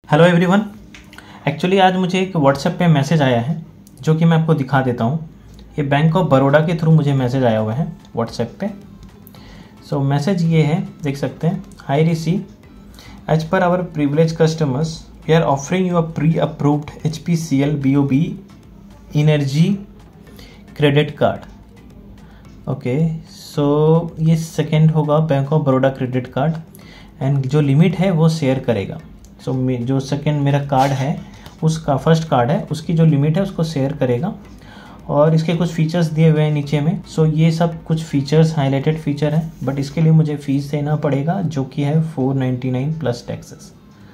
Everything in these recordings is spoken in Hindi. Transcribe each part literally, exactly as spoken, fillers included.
Hello everyone. एक्चुअली आज मुझे एक व्हाट्सएप पे मैसेज आया है जो कि मैं आपको दिखा देता हूँ। ये बैंक ऑफ बड़ौदा के थ्रू मुझे मैसेज आया हुआ है व्हाट्सएप पे। सो so, मैसेज ये है, देख सकते हैं। I receive as per our privilege customers we are offering you a pre approved H P C L B O B energy credit card. Okay, so ये सेकेंड होगा bank of Baroda credit card and जो लिमिट है वो शेयर करेगा। सो so, जो सेकेंड मेरा कार्ड है उसका फर्स्ट कार्ड है उसकी जो लिमिट है उसको शेयर करेगा और इसके कुछ फीचर्स दिए हुए हैं नीचे में। सो so, ये सब कुछ फीचर्स हाईलाइटेड फीचर हैं, बट इसके लिए मुझे फ़ीस देना पड़ेगा जो कि है four ninety nine plus taxes.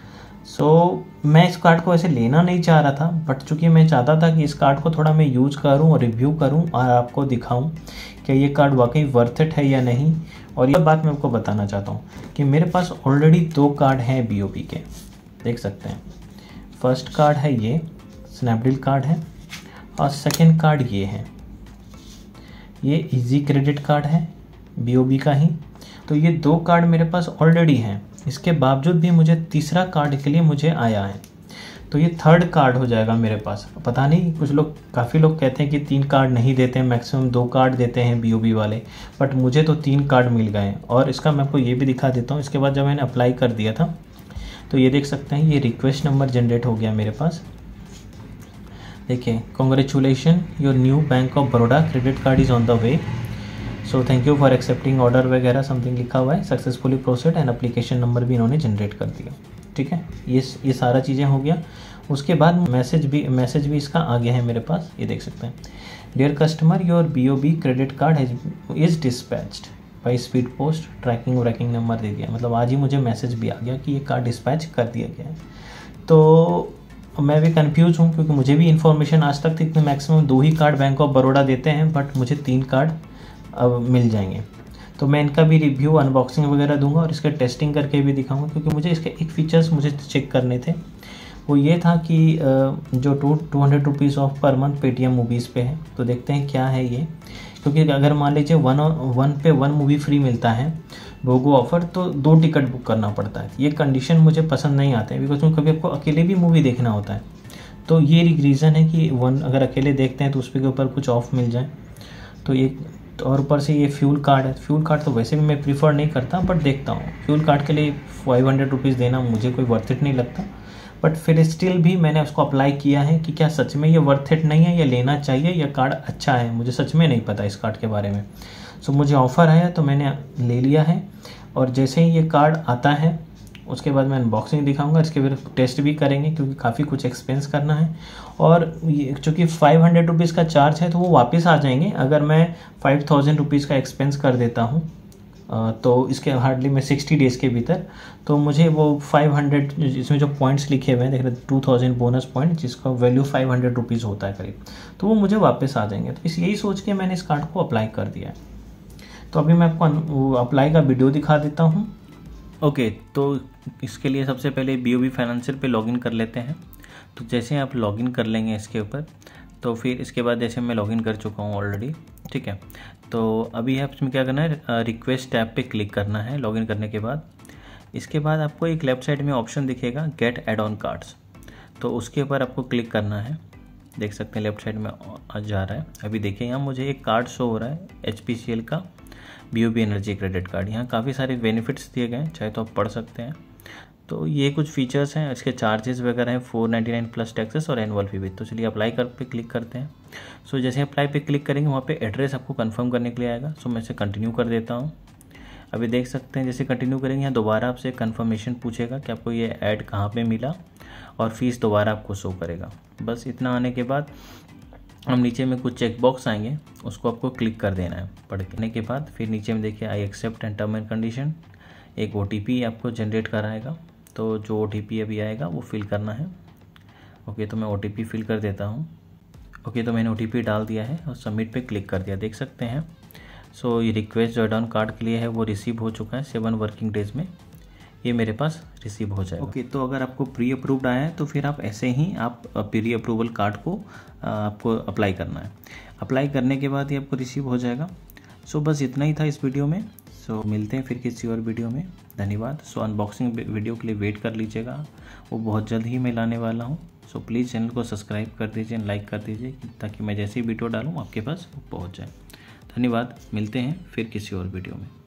So मैं इस कार्ड को ऐसे लेना नहीं चाह रहा था, बट चूँकि मैं चाहता था कि इस कार्ड को थोड़ा मैं यूज करूँ और रिव्यू करूँ और आपको दिखाऊँ कि ये कार्ड वाकई वर्थ इट है या नहीं। और ये बात मैं आपको बताना चाहता हूँ कि मेरे पास ऑलरेडी दो कार्ड हैं बी ओ बी के, देख सकते हैं। फर्स्ट कार्ड है ये स्नैपडील कार्ड है और सेकंड कार्ड ये है, ये इजी क्रेडिट कार्ड है बी ओ बी का ही। तो ये दो कार्ड मेरे पास ऑलरेडी हैं, इसके बावजूद भी मुझे तीसरा कार्ड के लिए मुझे आया है, तो ये थर्ड कार्ड हो जाएगा मेरे पास। पता नहीं, कुछ लोग काफ़ी लोग कहते हैं कि तीन कार्ड नहीं देते हैं, मैक्सिमम दो कार्ड देते हैं बी ओ बी वाले, बट मुझे तो तीन कार्ड मिल गए हैं। और इसका मैं आपको ये भी दिखा देता हूँ। इसके बाद जब मैंने अप्लाई कर दिया था तो ये देख सकते हैं, ये रिक्वेस्ट नंबर जनरेट हो गया मेरे पास। देखिए, congratulation your new bank of Baroda credit card is on the way, so thank you for accepting order वगैरह समथिंग लिखा हुआ है। Successfully processed and application number भी इन्होंने जनरेट कर दिया। ठीक है, ये ये सारा चीज़ें हो गया। उसके बाद मैसेज भी मैसेज भी इसका आ गया है मेरे पास, ये देख सकते हैं। Dear customer, your B O B credit card is dispatched by speed post, tracking व्रैकिंग नंबर दे दिया। मतलब आज ही मुझे मैसेज भी आ गया कि ये कार्ड डिस्पैच कर दिया गया है। तो मैं भी कंफ्यूज हूँ क्योंकि मुझे भी इन्फॉर्मेशन आज तक थी कि मैक्सिमम दो ही कार्ड बैंक ऑफ बड़ौदा देते हैं, बट मुझे तीन कार्ड अब मिल जाएंगे। तो मैं इनका भी रिव्यू अनबॉक्सिंग वगैरह दूंगा और इसका टेस्टिंग करके भी दिखाऊंगा, क्योंकि मुझे इसके एक फीचर्स मुझे चेक करने थे। वो ये था कि जो two two hundred rupees off per month Paytm movies पे है, तो देखते हैं क्या है ये। क्योंकि अगर मान लीजिए वन वन पे वन मूवी फ्री मिलता है भोगो ऑफर, तो दो टिकट बुक करना पड़ता है। ये कंडीशन मुझे पसंद नहीं आते हैं, बिकॉज कभी आपको अकेले भी मूवी देखना होता है। तो ये रीज़न है कि वन अगर अकेले देखते हैं तो उस पर के ऊपर कुछ ऑफ मिल जाए। तो ये और ऊपर से ये फ्यूल कार्ड है। फ्यूल कार्ड तो वैसे भी मैं प्रीफर नहीं करता, बट देखता हूँ फ्यूल कार्ड के लिए फाइव हंड्रेड रुपीज़ देना मुझे कोई वर्थ इट नहीं लगता। बट फिर स्टिल भी मैंने उसको अप्लाई किया है कि क्या सच में ये वर्थ इट नहीं है या लेना चाहिए या कार्ड अच्छा है। मुझे सच में नहीं पता इस कार्ड के बारे में। सो मुझे ऑफ़र आया तो मैंने ले लिया है, और जैसे ही ये कार्ड आता है उसके बाद मैं अनबॉक्सिंग दिखाऊंगा। इसके फिर टेस्ट भी करेंगे क्योंकि काफ़ी कुछ एक्सपेंस करना है। और ये चूँकि फाइव हंड्रेड रुपीज़ का चार्ज है तो वो वापस आ जाएंगे अगर मैं फाइव थाउजेंड रुपीज़ का एक्सपेंस कर देता हूँ, तो इसके हार्डली में सिक्सटी डेज़ के भीतर तो मुझे वो फाइव हंड्रेड, इसमें जो पॉइंट्स लिखे हुए हैं देख रहे टू थाउजेंड बोनस पॉइंट, जिसका वैल्यू फाइव हंड्रेड रुपीज़ होता है करीब, तो वो मुझे वापस आ जाएंगे। तो इस यही सोच के मैंने इस कार्ड को अप्लाई कर दिया है। तो अभी मैं आपको अप्लाई का वीडियो दिखा देता हूँ। ओके, तो इसके लिए सबसे पहले बी ओ बी फाइनेंशियल पे लॉगिन कर लेते हैं। तो जैसे आप लॉगिन कर लेंगे इसके ऊपर, तो फिर इसके बाद जैसे मैं लॉगिन कर चुका हूँ ऑलरेडी, ठीक है। तो अभी आप इसमें क्या करना है, रिक्वेस्ट टैब पे क्लिक करना है लॉगिन करने के बाद। इसके बाद आपको एक लेफ्ट साइड में ऑप्शन दिखेगा गेट एड ऑन कार्ड्स, तो उसके ऊपर आपको क्लिक करना है। देख सकते हैं लेफ्ट साइड में आ जा रहा है। अभी देखिए यहाँ मुझे एक कार्ड शो हो रहा है एच पी सी एल का B O B energy credit card. यहाँ काफ़ी सारे बेनिफिट्स दिए गए हैं, चाहे तो आप पढ़ सकते हैं। तो ये कुछ फीचर्स हैं, इसके चार्जेस वगैरह हैं four ninety nine plus taxes और एनुअल फी भी। तो चलिए अप्लाई कर पे क्लिक करते हैं। सो so, जैसे अप्लाई पे क्लिक करेंगे वहाँ पे एड्रेस आपको कंफर्म करने के लिए आएगा। सो so, मैं इसे कंटिन्यू कर देता हूँ। अभी देख सकते हैं जैसे कंटिन्यू करेंगे यहाँ दोबारा आपसे कंफर्मेशन पूछेगा कि आपको ये ऐड कहाँ पे मिला, और फीस दोबारा आपको शो करेगा। बस इतना आने के बाद हम नीचे में कुछ चेक बॉक्स आएंगे, उसको आपको क्लिक कर देना है। पढ़ने के बाद फिर नीचे में देखिए I accept and term and condition, एक ओ टी पी आपको जनरेट कराएगा। तो जो ओ टी पी अभी आएगा वो फिल करना है। ओके, तो मैं ओ टी पी फिल कर देता हूँ। ओके, तो मैंने ओ टी पी डाल दिया है और सबमिट पे क्लिक कर दिया, देख सकते हैं। सो ये रिक्वेस्ट जो एड ऑन कार्ड के लिए है वो रिसीव हो चुका है। सेवन वर्किंग डेज में ये मेरे पास रिसीव हो जाएगा। ओके, तो अगर आपको प्री अप्रूव्ड आया है तो फिर आप ऐसे ही आप प्री अप्रूवल कार्ड को आपको अप्लाई करना है। अप्लाई करने के बाद ये आपको रिसीव हो जाएगा। सो बस इतना ही था इस वीडियो में। सो मिलते हैं फिर किसी और वीडियो में। धन्यवाद। सो अनबॉक्सिंग वीडियो के लिए वेट कर लीजिएगा, वो बहुत जल्द ही मैं लाने वाला हूँ। सो प्लीज़ चैनल को सब्सक्राइब कर दीजिए, लाइक कर दीजिए, ताकि मैं जैसी वीडियो डालूँ आपके पास पहुँच जाए। धन्यवाद। मिलते हैं फिर किसी और वीडियो में।